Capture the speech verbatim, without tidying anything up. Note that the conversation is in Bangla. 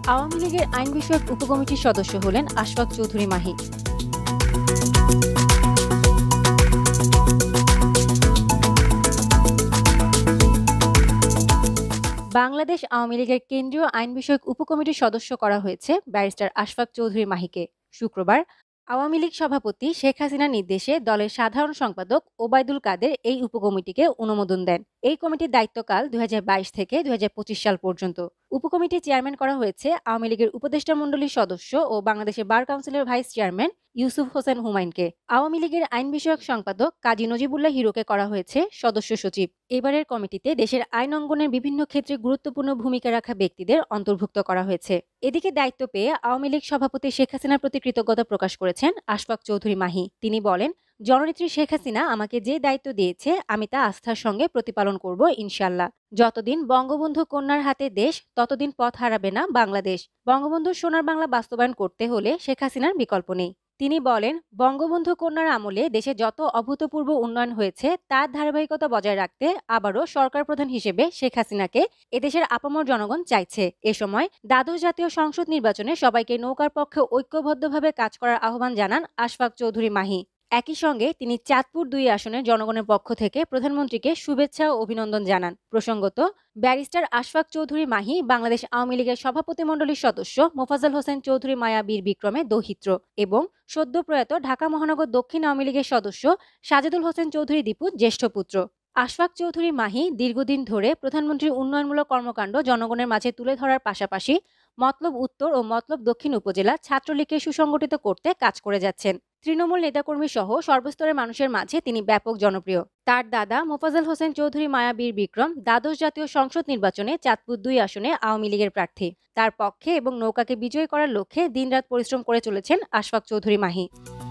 আওয়ামী লীগের আইন বিষয়ক উপকমিটির সদস্য হলেন আশফাক চৌধুরী মাহি। বাংলাদেশ আওয়ামী লীগের কেন্দ্রীয় আইন বিষয়ক উপকমিটির সদস্য করা হয়েছে ব্যারিস্টার আশফাক চৌধুরী মাহিকে। শুক্রবার আওয়ামী লীগ সভাপতি শেখ হাসিনার নির্দেশে দলের সাধারণ সম্পাদক ওবায়দুল কাদের এই উপকমিটিকে অনুমোদন দেন। এই কমিটির দায়িত্বকাল দুই হাজার বাইশ থেকে দুই হাজার পঁচিশ সাল পর্যন্ত। উপকমিটির চেয়ারম্যান করা হয়েছে আওয়ামী লীগের উপদেষ্টা মণ্ডলীর সদস্য ও বাংলাদেশের বার কাউন্সিলের ভাইস চেয়ারম্যান ইউসুফ হোসেন হুমায়ুনকে। আওয়ামী লীগের আইন বিষয়ক সম্পাদক কাজী নজিবুল্লাহ হিরোকে করা হয়েছে সদস্য সচিব। এবারের কমিটিতে দেশের আইন অঙ্গনের বিভিন্ন ক্ষেত্রে গুরুত্বপূর্ণ ভূমিকা রাখা ব্যক্তিদের অন্তর্ভুক্ত করা হয়েছে। এদিকে দায়িত্ব পেয়ে আওয়ামী লীগ সভাপতি শেখ হাসিনার প্রতি কৃতজ্ঞতা প্রকাশ করেছেন আশফাক চৌধুরী মাহি। তিনি বলেন, জননেত্রী শেখ হাসিনা আমাকে যে দায়িত্ব দিয়েছে আমি তা আস্থার সঙ্গে প্রতিপালন করব ইনশাল্লাহ। যতদিন বঙ্গবন্ধু কন্যার হাতে দেশ, ততদিন পথ হারাবে না বাংলাদেশ। বঙ্গবন্ধুর সোনার বাংলা বাস্তবায়ন করতে হলে শেখ হাসিনার বিকল্প নেই। তিনি বলেন, বঙ্গবন্ধু কন্যার আমলে দেশে যত অভূতপূর্ব উন্নয়ন হয়েছে তার ধারাবাহিকতা বজায় রাখতে আবারও সরকার প্রধান হিসেবে শেখ হাসিনাকে এদেশের আপামর জনগণ চাইছে। এ সময় দ্বাদশ জাতীয় সংসদ নির্বাচনে সবাইকে নৌকার পক্ষে ঐক্যবদ্ধভাবে কাজ করার আহ্বান জানান আশফাক চৌধুরী মাহি। একই সঙ্গে তিনি চাঁদপুর দুই আসনের জনগণের পক্ষ থেকে প্রধানমন্ত্রীকে শুভেচ্ছা ও অভিনন্দন জানান। প্রসঙ্গত, ব্যারিস্টার আশফাক চৌধুরী মাহি বাংলাদেশ আওয়ামী লীগের সভাপতিমণ্ডলীর সদস্য মোফাজ্জল হোসেন চৌধুরী মায়া বীর বিক্রমে দৌহিত্র এবং সদ্য প্রয়াত ঢাকা মহানগর দক্ষিণ আওয়ামী লীগের সদস্য সাজেদুল হোসেন চৌধুরী দীপুর জ্যেষ্ঠ পুত্র। আশফাক চৌধুরী মাহি দীর্ঘদিন ধরে প্রধানমন্ত্রীর উন্নয়নমূলক কর্মকাণ্ড জনগণের মাঝে তুলে ধরার পাশাপাশি মতলব উত্তর ও মতলব দক্ষিণ উপজেলা ছাত্রলীগকে সুসংগঠিত করতে কাজ করে যাচ্ছেন। তৃণমূল নেতাকর্মী সহ সর্বস্তরের মানুষের মাঝে তিনি ব্যাপক জনপ্রিয়। তার দাদা মোফাজ্জল হোসেন চৌধুরী মায়া বীর বিক্রম দ্বাদশ জাতীয় সংসদ নির্বাচনে চাঁদপুর দুই আসনে আওয়ামী লীগের প্রার্থী। তার পক্ষে এবং নৌকাকে বিজয়ী করার লক্ষ্যে দিনরাত পরিশ্রম করে চলেছেন আশফাক চৌধুরী মাহি।